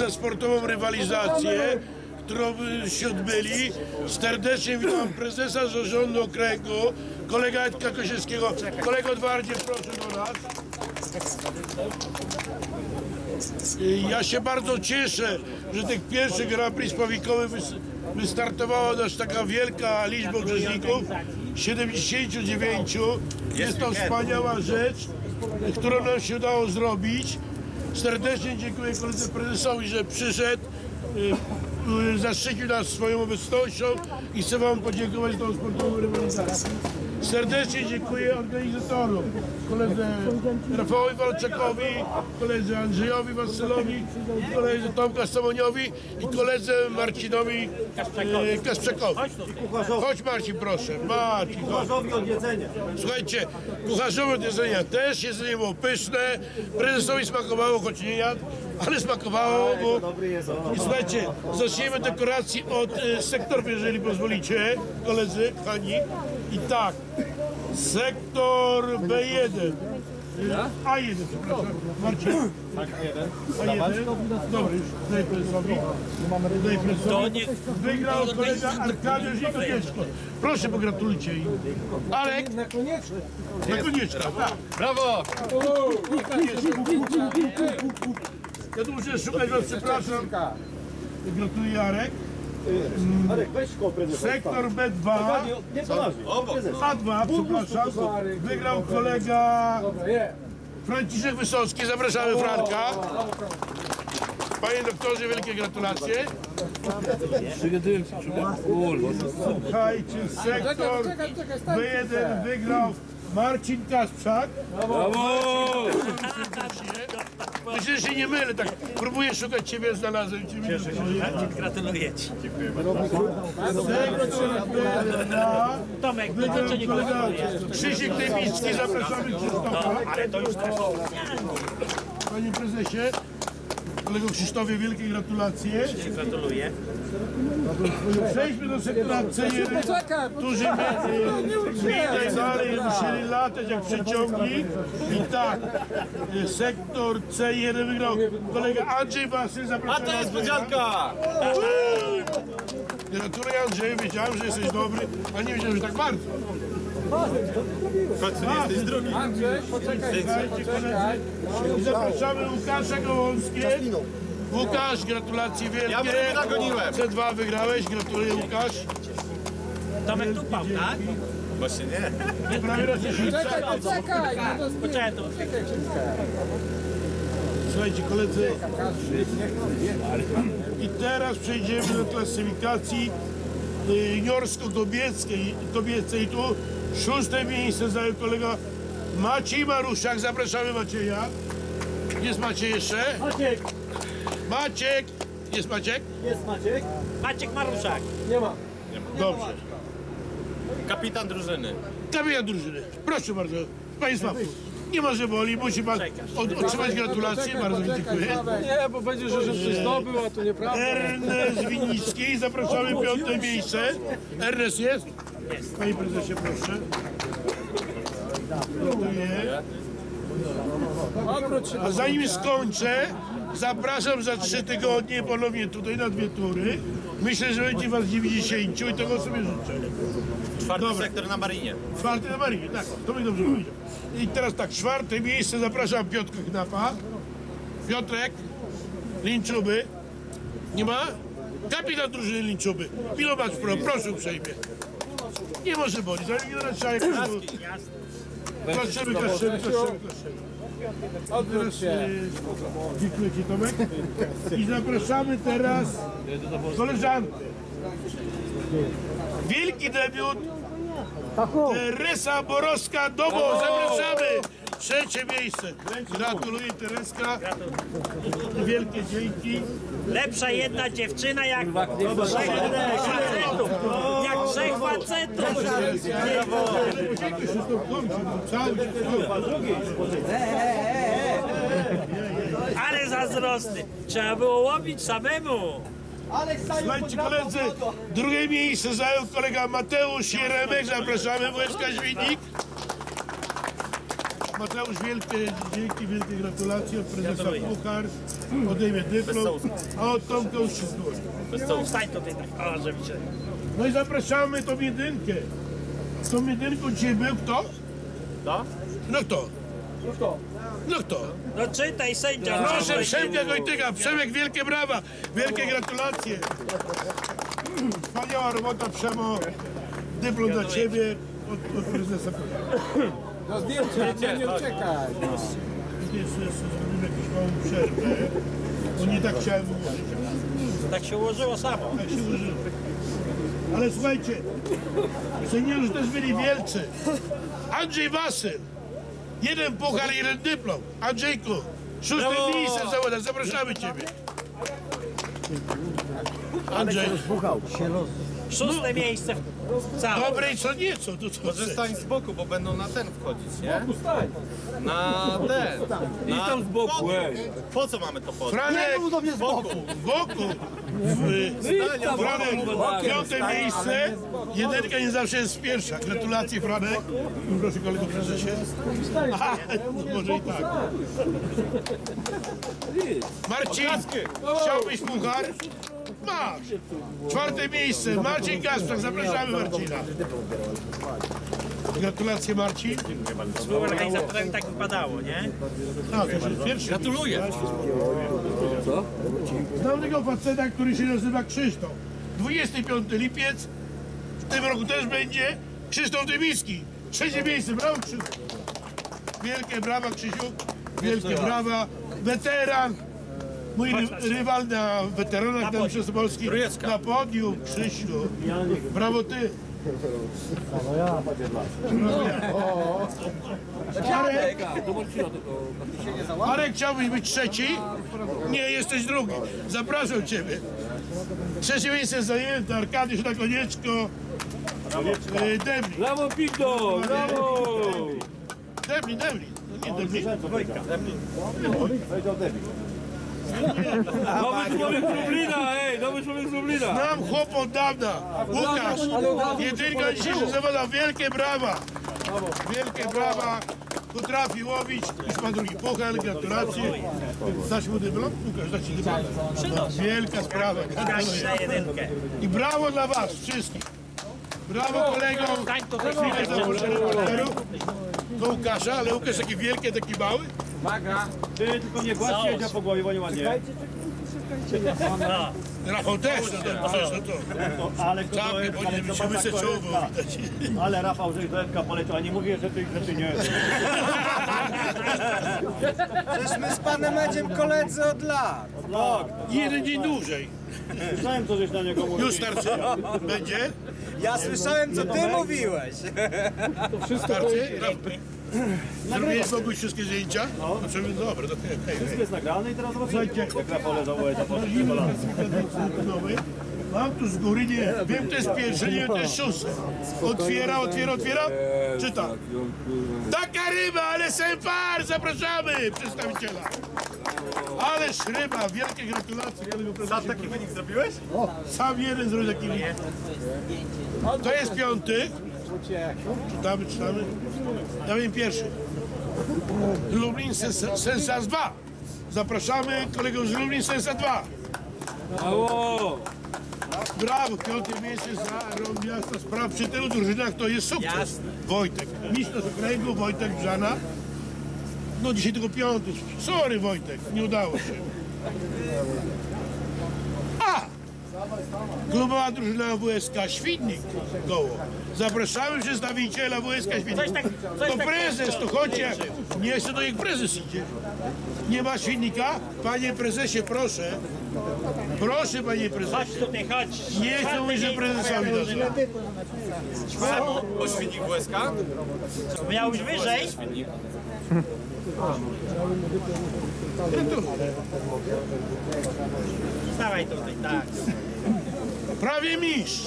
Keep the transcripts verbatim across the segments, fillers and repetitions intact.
za sportową rywalizację, którą się odbyli. Serdecznie witam prezesa zarządu okręgu, kolega Edka Kosiewskiego. Kolego Edwardzie, proszę do nas. Ja się bardzo cieszę, że tych pierwszych Grand Prix powikowych wystartowała nas taka wielka liczba uczestników, siedemdziesięciu dziewięciu. Jest to wspaniała rzecz, którą nam się udało zrobić. Serdecznie dziękuję koledze prezesowi, że przyszedł, zaszczycił nas swoją obecnością i chcę wam podziękować za tą sportową rywalizację. Serdecznie dziękuję organizatorom, koledze Rafałowi Walczakowi, koledze Andrzejowi Wasylowi, koledze Tomka Samoniowi i koledze Marcinowi e, Kasprzakowi. Chodź Marcin, proszę. Marcin, kucharzowi od jedzenia. Słuchajcie, kucharzowi od jedzenia też, jedzenie było pyszne, prezesowi smakowało, choć nie jadł, ale smakowało, bo... I słuchajcie, zaczniemy dekoracji od e, sektorów, jeżeli pozwolicie, koledzy, kochani. I tak, sektor B jeden, A jeden, przepraszam, Marcin. A jeden, dobry, już daj prezesowi, daj prezesowi. Wygrał kolega Arkadiusz Nikodzieszko. Proszę, pogratulujcie im. Alek? Na koniecznie. Na koniecznie, tak. Brawo! Ja tu muszę szukać was, przepraszam. Gratuluję, Arek. Arek, weź koprę. Sektor B dwa, Nie poważnie. A dwa, przepraszam, wygrał kolega Franciszek Wysocki, zapraszamy Franka. Panie doktorze, wielkie gratulacje. Słuchajcie, sektor B jeden wygrał Marcin Kasprzak. Myślę, że się nie mylę, tak próbuję szukać ciebie, znalazłem ciebie. Gratuluję ci. Tomek, no to nie Krzysiek Dybicki, zapraszamy Krzysztofa. ale to już też. Panie prezesie, kolego Krzysztofie, wielkie gratulacje. Gratuluję. Przejdźmy do sektora C jeden, którzy widać dalej musieli latać jak przeciągnik. I tak, sektor C jeden wygrał kolega Andrzej Wasyl, zapraszam. A to niespodzianka! Gratuluję Andrzeju, wiedziałem, że jesteś dobry, a nie wiedziałem, że tak bardzo. W końcu nie jesteś drugi. Andrzej, poczekaj, poczekaj. I zapraszamy Łukasza Gołąskie. Łukasz, gratulacje wielkie. Ja bym nagoniłem. C dwa wygrałeś, gratuluję Łukasz. Tomek tu pał, tak? Właśnie nie. Prawie raz dziesięć. Poczekaj, poczekaj. Poczekaj, to Słuchajcie koledzy, i teraz przejdziemy do klasyfikacji juniorsko-kobiecej. Kobiecej. Tu szóste miejsce zajął kolega Maciej Maruszak. Zapraszamy Macieja. Jest Maciej jeszcze? Maciek. Maciek! Jest Maciek? Jest Maciek? Maciek Maruszak. Nie ma. Dobrze. Kapitan drużyny. Kapitan drużyny. Proszę bardzo. Państwa, nie ma, że boli, musi pan od, otrzymać gratulacje. Bardzo dziękuję. Nie, bo będzie, że, że coś zdobył, a to nieprawda. Ernest Winicki, zapraszamy piąte miejsce. Ernest jest? Jest. Panie prezesie, proszę. Dziękuję. A zanim skończę, zapraszam za trzy tygodnie ponownie tutaj na dwie tury. Myślę, że będzie was dziewięćdziesięciu i tego sobie życzę. Czwarty Dobra. sektor na Marinie. Czwarty na Marinie, tak, to mi dobrze powiedział. I teraz tak, czwarte miejsce zapraszam Piotrka Knapa. Piotrek, Linczuby. Nie ma? Kapitan drużyny Linczuby. Pilomacz Pro, proszę uprzejmie. Nie może boli, zanim nie trzeba jak Klaszczymy, klaszczymy, klaszczymy, klaszczymy. Teraz e, dziękuję Ci Tomek. I zapraszamy teraz koleżankę. Wielki debiut Teresa Borowska-Dobo. Zapraszamy. Trzecie miejsce. Gratuluję Tereska. Wielkie dzięki. Lepsza jedna dziewczyna jak trzech facetów. Jak trzech facetów. Ale zazdrosny. Trzeba było łowić samemu. Słuchajcie koledzy, drugie miejsce zajął kolega Mateusz Jeremek. Zapraszamy, Włęczka Świnik. Mateusz, wielkie dzięki, wielkie gratulacje od prezesa Puchar, odejmie dyplom, a od Tomka już się zgłosi. Stań tutaj tak, o, żeby się... No i zapraszamy tą jedynkę. Tą jedynką dzisiaj był kto? To? No kto? No kto? No czytaj, sędzia. Proszę, Przemka Gojtyga, Przemek, wielkie brawa, wielkie gratulacje. Wspaniała robota, Przemo, dyplom dla Ciebie od, od prezesa Puchar. No zdjęcie, nie, nie uciekaj. Jeszcze jeszcze zrobimy jakąś małą przerwę, bo nie tak chciałem mówić. Tak się ułożyło samo. Tak się użyło. Ale słuchajcie, seniorzy też byli wielcy. Andrzej Wasyl, jeden puchar, jeden dyplom. Andrzejku, szóste miejsce zawodach, zapraszamy Ciebie. Andrzej, Szóste miejsce w całym. dobre i co nieco, to co Może chcesz? stań z boku, bo będą na ten wchodzić, nie? Stań. Na ten. I tam z boku, ej. Po co mamy to po? Franek, Z boku. w boku. W, Franek, piąte miejsce. Jedynka nie zawsze jest pierwsza. Gratulacje, Franek. Proszę kolego prezesie. Aha, no może i tak. Marcin, chciałbyś puchar? Masz. Czwarte miejsce. Marcin Gasprzak. Zapraszamy Marcina. Gratulacje, Marcin. Współorganizatorem tak wypadało, nie? No, to już jest pierwszy. Gratuluję. Znam tego faceta, który się nazywa Krzysztof. dwudziestego piątego lipiec, w tym roku też będzie Krzysztof Dymicki. Trzecie miejsce, brawo Krzysztof. Wielkie brawa Krzysiu, wielkie brawa. Weteran, mój ry rywal na weteranach na Mistrzostw Polski. Trójecka. Na podium, Krzysiu. Brawo ty. Marek, Marek, chciałbyś być trzeci? Nie, jesteś drugi. Zapraszam Ciebie. Trzecie miejsce zajęte, Arkadiusz na konieczko. E, Demli. Brawo, Pigdo, brawo! Demli, Demli. No nie Demli. Nowy człowiek z Lublina, ej, nowy człowiek z Lublina. Znam chłop od dawna. Łukasz. Jedynka dzisiejszych zawodach. Wielkie brawa. Wielkie brawa. Potrafi łowić. Już ma drugi puchar. Gratulacje. Dasz mu dyplom? Łukasz, da Ci dyplom. No, wielka sprawa. Gratuluję. Na jedynkę. I brawo dla Was wszystkich. Brawo kolegom. Stań tutaj, Chwilę zaproszę reporterów. Do Łukasza, ale Łukasz taki wielki, taki mały. Ty tylko nie gładź siedział po głowie, bo nie ładnie. No. Rafał też, no to przecież no to. Ale kto to Czapkę, jest, bo nie się łyse czoło było widać. ale Rafał, że do Epka poleciał, a nie mówię, że tych rzeczy nie. Przecież my z panem Edziem koledzy od lat. Jeden dzień dłużej. Słyszałem, co żeś na niego mówił. Już starczy? Będzie? Ja słyszałem, co ty mówiłeś. Starczy? Zrobiłeś Boguś wszystkie zdjęcia? No. Znaczy, dobra, to hej, hej, hej. Jest nagrany i teraz zobaczymy, Słuchajcie, jak Rafał leżał u Edzia po Zimy nowy. Mam tu z góry, nie. Wiem, to jest pierwszy, nie wiem, to jest szósty. Otwiera, otwiera, otwiera. Czyta. Taka ryba, ale sempar! Zapraszamy przedstawiciela. Ależ ryba, wielkie gratulacje. Sam taki wynik zrobiłeś? Sam jeden zrobił taki wynik. To jest piąty. Czytamy, czytamy. Dawaj pierwszy. Lublin Sens- Sensas dwa. Zapraszamy kolegów z Lublin Sensas dwa. Brawo! Brawo, piąte miejsce za rok miasta spraw. Przy tylu drużynach to jest sukces. Jasne. Wojtek. Mistrz z okręgu, Wojtek Brzana. No dzisiaj tylko piąty. Sorry Wojtek, nie udało się. A! Klubowa drużyna W S K Świdnik koło. Zapraszamy przedstawiciela W S K Świdnik. Coś tak- coś To tak- prezes, to chodźcie. Nie chce, to niech prezes idzie. Nie ma Świdnika? Panie prezesie, proszę. Proszę, panie prezesie. Chodź tutaj, chodź. Nie chcę mówić, że prezesowi doszło. Samo oświetnik W S K? Miał być wyżej. Stawaj tutaj, tak. Prawie mistrz.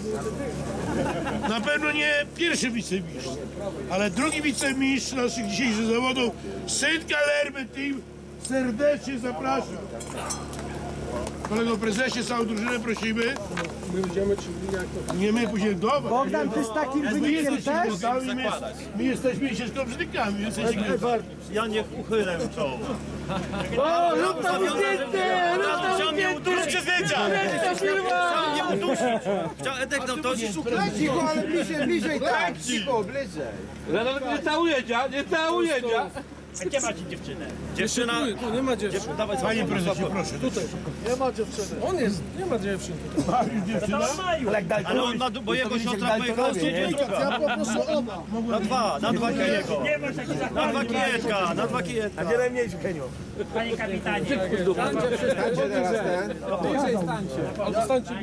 Na pewno nie pierwszy wicemistrz, ale drugi wicemistrz naszych dzisiejszych zawodów, syn Kalerby Team, serdecznie zapraszam. Kolego prezesie, całą drużynę prosimy. My idziemy, czyli jak to... Nie my później dobra. Bogdan, ty z takim My wynikiem jesteśmy też? gołdami, my, my jesteśmy ścieżkowrzykami. Jesteśmy... Ja nie uchylę to. O, rób tam zdjęcie! Rób tam Chciał mnie udusić zdjęcia! Chciał mnie udusić. Chciał Edek nam to... Cicho, ale bliżej, bliżej, tak, cicho, bliżej. Nie całuje dzia, nie całuje dzia! A gdzie macie dziewczynę? Dziewczyna... Tu nie ma dziewczyny. Dawaj, Panie prezesie, proszę. Tutaj. Nie ma dziewczyny. On jest, nie ma dziewczyny tutaj. Mariusz, dziewczyna. ale on na, bo jego siotra pojechała z Ja poproszę oba. Na dwa, na dwa kijego. Nie bądź taki Na dwa zachłanny. kijeczka, na dwa kijeczka. A gdzie najmniejszy Heniu? Panie kapitanie. Stańcie wszyscy, bliżej. Bliżej stańcie. Albo stańcie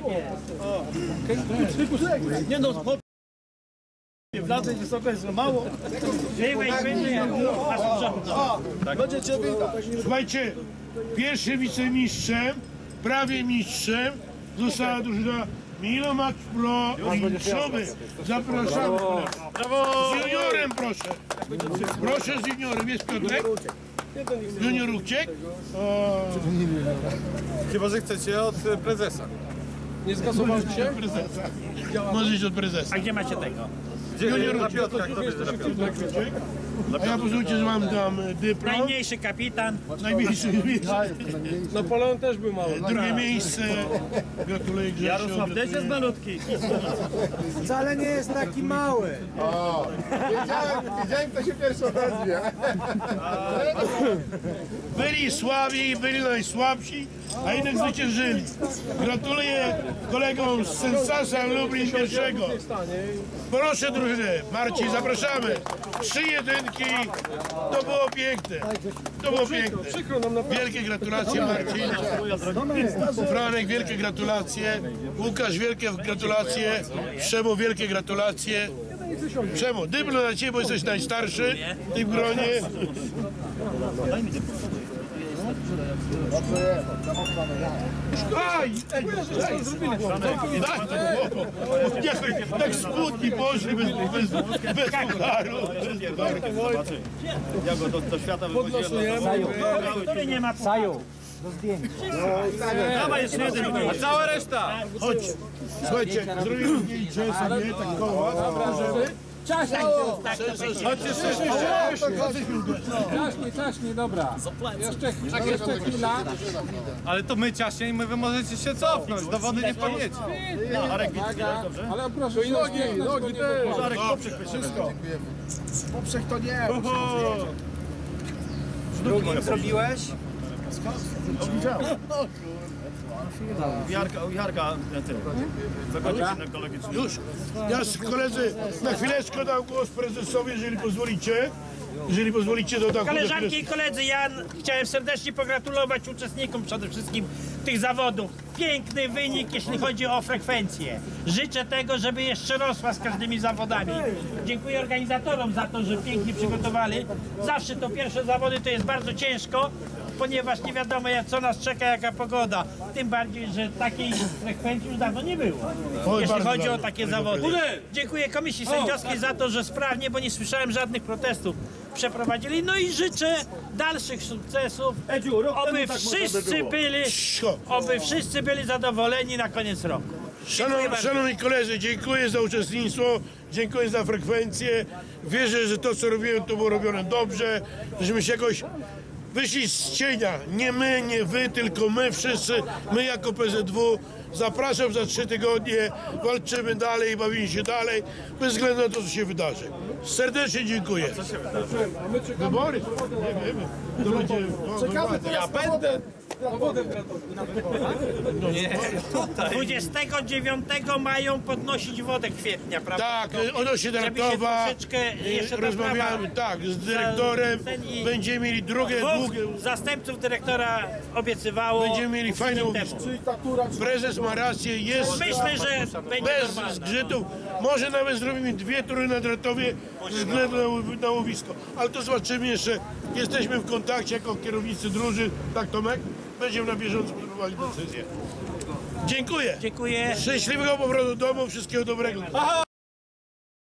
po. Nie no, chłop... Wlazę wysoko jest za mało. Byłeś, byłeś, masz sprzątnął. Będziecie widać. Słuchajcie, pierwszym wicemistrzem, prawie mistrzem została drużyna Milo Max Pro Linczowy. Zapraszamy. Z juniorem proszę. Proszę z juniorem. Jest Piotrek? Junior uciekł? O, Chyba, że chcecie od prezesa. Nie zgasowaliście? prezesa. Może iść od prezesa. A gdzie macie tego? Junior Na uciekł. Piotrka, kto bierze na Piotrka? Piotrek uciekł. A ja pozwólcie, że mam tam dyplom. Najmniejszy kapitan. Najmniejszy miejsce. Napoleon też był mały. Drugie miejsce. Gratuluję Grzesiu. Jarosław też jest malutki. Wcale nie jest taki mały. Wiedziałem, kto się pierwszy odezwie. Byli słabi, byli najsłabsi, a jednak zwyciężyli. Gratuluję kolegom z Sensasa Lublin pierwszego. Proszę drużynę, Marcin, zapraszamy. Trzy jedynki, to było piękne. To było piękne. Przykro nam na Wielkie gratulacje, Marcin. Franek, wielkie gratulacje. Łukasz, wielkie gratulacje. Przemo, wielkie gratulacje. Przemo, dyplom na ciebie, bo jesteś najstarszy w tym gronie. Aj! Ej, ej, zrobili to. Daj to chłopo. Jakoś tak smutni poszli bez, bez, bez pucharu. Ja go do, do świata wywoziłem. Który nie ma Saju, do zdjęcia. Dawaj jeszcze jeden. A cała reszta! Chodź. Słuchajcie, zrobimy zdjęcie sobie, tak koło. Czaśnie, Chodźcie jeszcze, czaśnie, czaśnie, dobra. Jeszcze, jeszcze chwila. Ale to my ciaśnie i my wy możecie się cofnąć, do wody nie wpadniecie. Uwaga, ale proszę, i nogi, nogi też. Arek, poprzek wszystko. Poprzek to nie. Drugim zrobiłeś? U Jarka, u Jarka, ty. Zakończymy ekologicznie. już. Ja koledzy na chwileczkę dam głos prezesowi, jeżeli pozwolicie. Jeżeli pozwolicie, to dam Koleżanki i koledzy, ja chciałem serdecznie pogratulować uczestnikom przede wszystkim tych zawodów. Piękny wynik, jeśli chodzi o frekwencję. Życzę tego, żeby jeszcze rosła z każdymi zawodami. Dziękuję organizatorom za to, że pięknie przygotowali. Zawsze to pierwsze zawody to jest bardzo ciężko, ponieważ nie wiadomo, jak- co nas czeka, jaka pogoda. Tym bardziej, że takiej frekwencji już dawno nie było, jeśli bardzo chodzi o dobrze. takie zawody. Dziękuję komisji sędziowskiej za to, że sprawnie, bo nie słyszałem żadnych protestów, przeprowadzili. No i życzę dalszych sukcesów, Edziu, rok oby temu tak można by wszyscy było. byli, Cicho. oby wszyscy byli zadowoleni na koniec roku. Szanowni, szanowni koledzy, dziękuję za uczestnictwo, dziękuję za frekwencję. Wierzę, że to, co robiłem, to było robione dobrze, żeśmy się jakoś wyszli z cienia. Nie my, nie wy, tylko my wszyscy, my jako P Z W. Zapraszam za trzy tygodnie, walczymy dalej, bawimy się dalej, bez względu na to, co się wydarzy. Serdecznie dziękuję. Co się wydarzy? Wybory? Nie wiemy. To będzie... Czekamy teraz na wodę. Na wodę dwudziestego dziewiątego mają podnosić wodę kwietnia, prawda? Tak, odnośnie Żeby się Daratowa, troszeczkę jeszcze ta rozmawiamy, sprawa- tak, z dyrektorem, ten i- będziemy mieli drugie, Dwóch długie, zastępców dyrektora obiecywało. będziemy mieli fajne tydzień łowisko. temu. Czyli ta tura... Prezes ma rację, jest Myślę, że będzie bez normalne. zgrzytów. Może nawet zrobimy dwie tury na Dratowie ze względu na, łowi- na łowisko. Ale to zobaczymy jeszcze. Jesteśmy w kontakcie jako kierownicy drużyn. Tak, Tomek? Będziemy na bieżąco podejmowali decyzję. Dziękuję. Dziękuję. Szczęśliwego powrotu do domu. Wszystkiego dobrego.